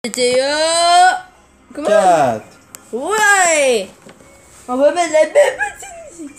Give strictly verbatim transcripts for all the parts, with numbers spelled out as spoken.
C'était euh... Comment? quatre. Ouais! On va mettre la même petite musique.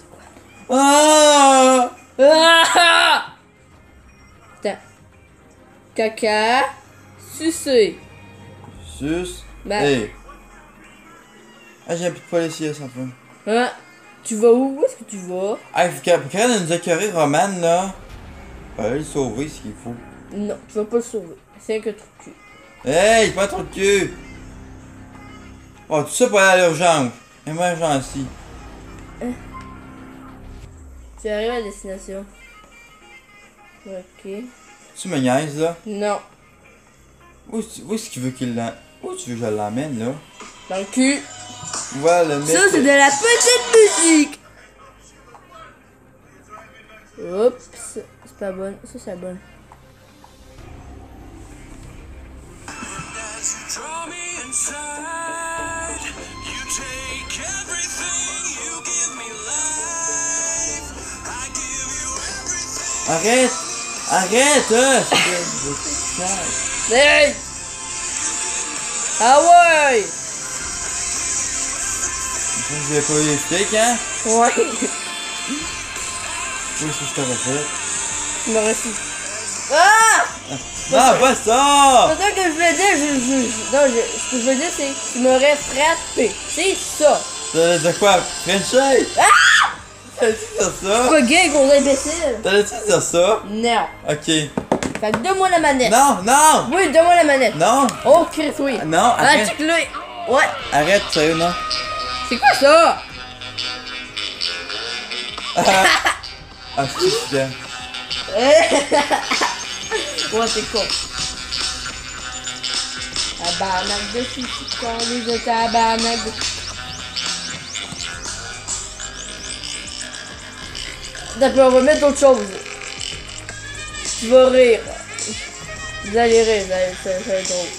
Ah! Ah! Attends. Caca. Sucer. Sus. Ben. Hey. Ah, j'ai un peu de policier sans fin. Hein? Tu vas où? Où est-ce que tu vas? Ah, il faut qu'elle qu nous écœurer Romane, là. On va aller le sauver s'il faut. Non, tu vas pas le sauver. C'est un que trop de cul. Hey, pas trop de cul! Oh, tout ça pour aller à l'urgence. Émergence. Hein? Tu arrives à la destination. Ok. Tu me niaises, là? Non. Où est-ce où est-ce qu'il veut qu'il l'emmène? Où tu veux que je l'emmène, là? Dans le cul. Voilà, le mec. Ça, c'est de la petite musique. Oups. C'est pas bonne. Ça, c'est bonne. Arrête! Arrête! Hein! Hey! Ah ouais! Je vais pas eu les flics, hein? Ouais. Où est-ce que je t'aurais fait? Tu m'aurais su. Ah! Non, pas ça! C'est ça que je voulais dire. Je, je, je- non, je, ce que je veux dire, c'est que tu m'aurais frappé. C'est ça. T'allais dire quoi? Frenchie? Ah! T'allais-tu dire ça? Pas gay, gros imbécile. T'allais-tu dire ça? Non. Ok. Fait que donne-moi la manette. Non, non! Oui, donne-moi la manette. Non! Oh, Chris, oui. Non, Ah, arrête! check-le. Ouais. Arrête, sérieux, non? C'est quoi ça? Ah, c'est super. Ouais, c'est con. Tabarnak de fou, con, les tabarnak de... D'accord, on va mettre autre chose. Tu vas rire. Vous allez rire, ça, ça, ça va être drôle.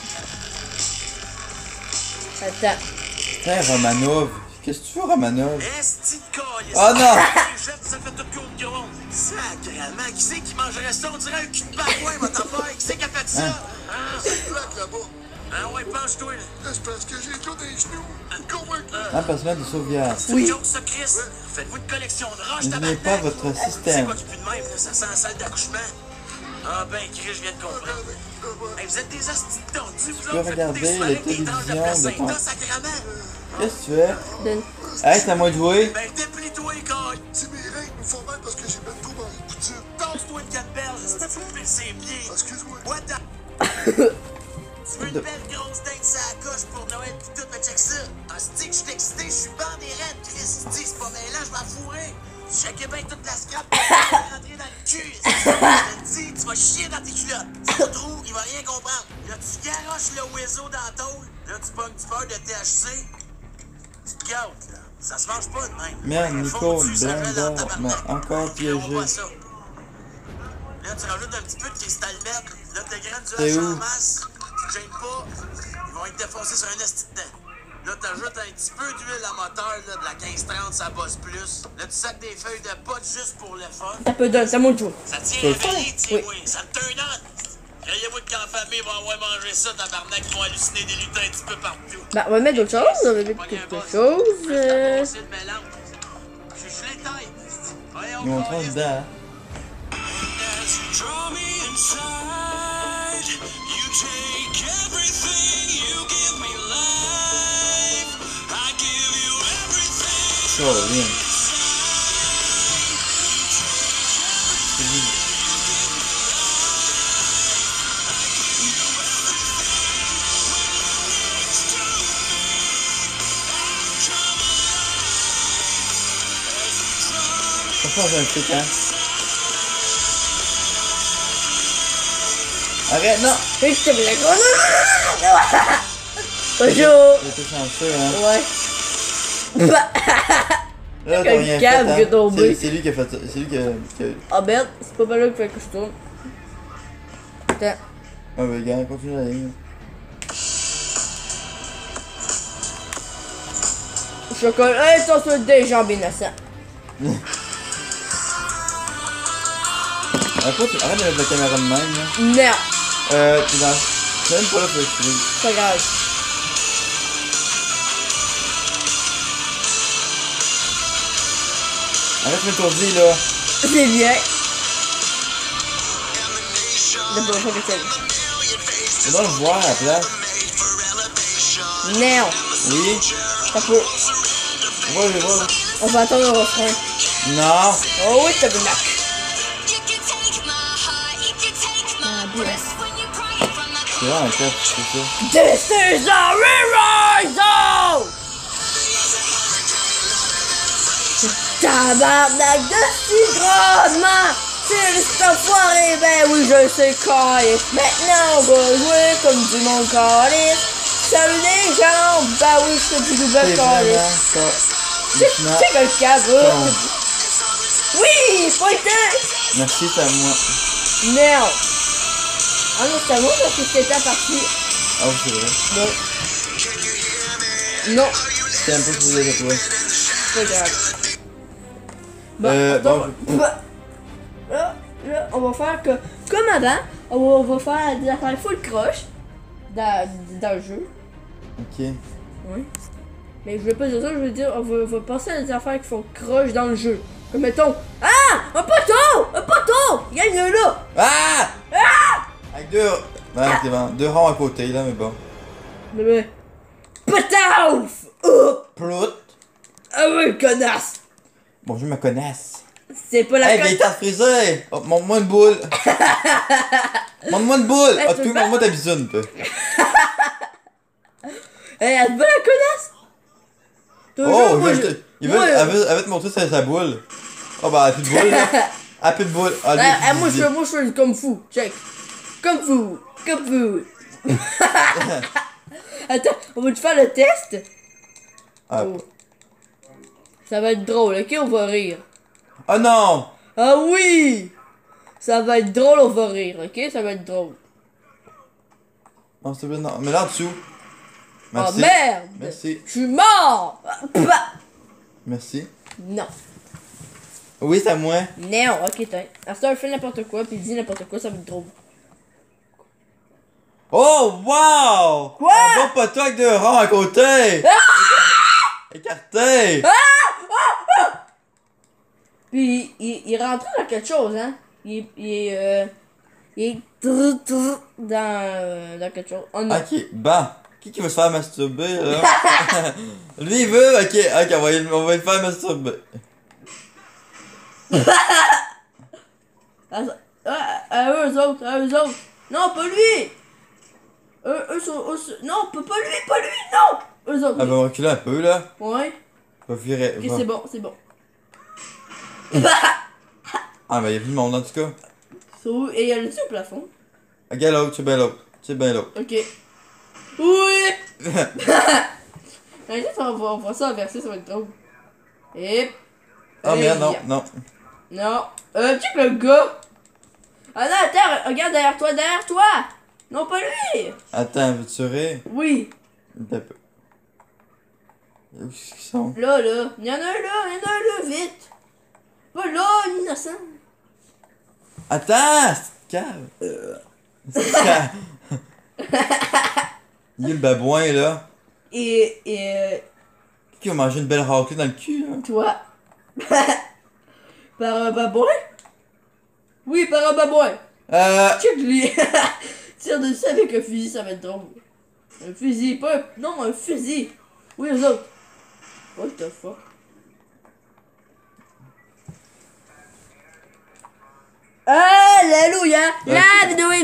Attends. Tiens, Romanov. Qu'est-ce que tu veux, Romanov? Esti de calice. Oh non! Ça fait tout court de gros. Sacrément, qui c'est qui mangerait ça? On dirait un cul de pagouin, votre affaire. Qui c'est qui a fait ça? Hein? Ah, c'est plaque là-bas. Ah ouais, penche-toi là. C'est parce que j'ai tout des genoux. Convaincu. Un passement de sauvegarde. C'est une joke ça, Chris. Faites-vous une collection de roches, N'oubliez tabarnak. pas votre C'est système. quoi du plus de même, là? Ça sent la salle d'accouchement. Ah ben, Chris, je viens de comprendre. Hey, vous êtes des astis de tondus, vous Tu peux autres, regarder faites-vous des la soirées avec des tranches de télévision de ton- placenta, sacrément. Qu'est-ce que tu fais? Donne. Hey, c'est à moi de jouer. Ben, déplie-toi, Coy. C'est mes règles me font mal parce que j'ai même trop dans les poutines. Tasse-toi une canne berge, c'est tu me pile ses pieds. Excuse-moi. What the... Tu veux une belle grosse date sur la coche pour Noël pis tout, mais check ça. En stick, je suis excité, je suis bandé raide, Christy, c'est pas mêlant, je vais fourrer. Checkez bien toute la scrap pour rentrer dans le cul. Je te dis, tu vas chier dans tes culottes. C'est pas trou, il va rien comprendre. Là, tu garoches le Wezo dans la tôle. Là, tu pognes du beurre de T H C. Tu te gâtes, là. Ça se mange pas de même. Merde, Un Nico, fondu, ça Brenda fait dans le m'a tabarnak. encore Ils feront piégé. pas ça. Là, tu rajoutes un petit peu de cristal meth. Là, tes graines du T'es hache où? en masse. Tu te gênes pas. Ils vont être défoncés sur un esti de dent. Là, t'ajoutes un petit peu d'huile à moteur, là, de la quinze trente, ça bosse plus. Là, tu sacs des feuilles de pote juste pour le fun. Ça peut donner, c'est à moi de jouer. Ça tient Tu veux le réveillé, faire? tiens, oui. Ça te turn on. Croyez-vous que quand la famille va avoir mangé ça, tabarnak, ils vont halluciner des lutins un petit peu partout. Bah, on va mettre d'autres choses. On va mettre quelque chose. Euh... C'est le mélange. Je suis gelé tête. Voyons, Ils vont trop câlisse. dedans. Caroline. Ça change un truc, hein? Arrête, non! Et je te blague. Oh non, non, non, non. Bonjour. J'étais chanceux, hein? Ouais. Bah. Là, t'as Quel rien fait, câble qui est hein? tombé. C'est c'est lui qui a fait ça. C'est lui qui a... qui a... Ah merde, c'est pas mal là qu'il faut que je tourne. Attends. Ah, bah, gars, continue la ligne. Chocolat, hey, toi, tu des jambes innocents. Arrête, arrête de mettre la caméra de même, là. Non. Euh, t'es dans... C'est même pas là pour écrire. C'est pas grave. Arrête de m'étourdir là. C'est bien. La bonne fois que c'est. C'est bon le voir à la place. Non. Oui. Ça peut. On va les voir. On va attendre le refrain. Non. Oh oui, t'as bien. Ah, bien. C'est là encore, c'est ça. This is the Revival! Tabarnak de cigronnement! C'est cette enfoiré, ben oui, je sais quoi. Maintenant, on va jouer comme du monde calice. Salut les gens! Ben oui, c'est du nouvel C'est calice. vraiment ça. C'est Maintenant, c'est que le caveau. Bon. Oui, faut être. merci, c'est à moi. Merde! Ah non, c'est à moi parce que c'était parti. Ah oui, c'est vrai. Non. Non, C'est un peu pour les toi. c'est pas grave. Bon, Euh, attends. bon, Bah, là, là, on va faire que, comme avant, on va, on va faire des affaires full croche dans, dans le jeu. Ok. Oui. Mais je vais pas dire ça, je veux dire, on va, on va passer à des affaires qui font croche dans le jeu. Comme mettons, ah! Un poteau! Un poteau! Gagne là! Ah! Avec deux. Ouais, c'est bon. Deux ronds à côté là, mais bon. Mais mais. Patauf! Oh! Plout. Ah oui, connasse! Bonjour, ma connasse. C'est pas la Hey, vieille connasse! tarte frisée! Oh, montre-moi une boule! Montre-moi une boule! Hey, Ah, tu tu veux montre-moi ta bisoune, toi. Hey, elle se bat la connasse! Toujours, Oh, moi, je, je- je- il veut, moi, elle, veut, elle veut te montrer sa, sa boule. Oh, bah, elle a plus de boule, là. Elle a plus de boule. Ah, lui, Ah, ah, il moi, dit- je fais, moi, je fais comme fou. Check. Comme fou. Comme fou. Attends, on va te faire le test? Ah. Oh. Ça va être drôle, ok? On va rire. Oh non! Ah oui! Ça va être drôle, on va rire, ok? Ça va être drôle. Non, s'il te plaît, non. Mais là en dessous. Oh Merci. merde! Merci. Je suis mort! Bah. Merci. Non. Oui, c'est à moi. Non, ok, t'as. À ce temps, fais n'importe quoi, puis dis n'importe quoi, ça va être drôle. Oh, wow! Quoi? Un bon poteau avec deux ronds à côté! Écarté! Puis il, il rentrait dans quelque chose, hein? Il, il est. Euh, il est. trrr, trrr dans, euh, dans quelque chose. Oh non. Ok, bah. Qui qui veut se faire masturber, là? Lui, il veut? Ok, ok, on va, y- on va le faire masturber. À, à, à eux autres, à eux autres. Non, pas lui! Eux, eux sont. Eux, sont- non, pas, pas lui, pas lui, non! Eux autres. Ah, oui. va reculer un peu, là. Ouais. Va virer. Ok, va- c'est bon, c'est bon. Ah, mais il y a plus de monde, en tout cas. So, et il y a le dessus au plafond. Ok, l'autre, c'est bien l'autre. C'est bien l'autre. Ok. Oui! Mais juste, on va, on va ça inverser, ça va être drôle. Et. Oh, et merde, non, yeah. non. Non. Euh, check le gars. Ah non, attends, regarde derrière toi, derrière toi. Non, pas lui. Attends, veux-tu rire? Oui. Un peu. Où est-ce qu'ils sont? Là, là. Il y en a un là, il y en a un là, vite. Pas là, innocent. Attends! C'est cave! C'est cave! Il y a le babouin, là. Et, et, euh, Qui va manger une belle raclée dans le cul, là? toi. Par un babouin? Oui, par un babouin. Euh. Check lui. Tire dessus avec un fusil, ça va être drôle. Un fusil, pas un... Non, un fusil. Oui, eux autres. What the fuck? Alléluia! La vidéo est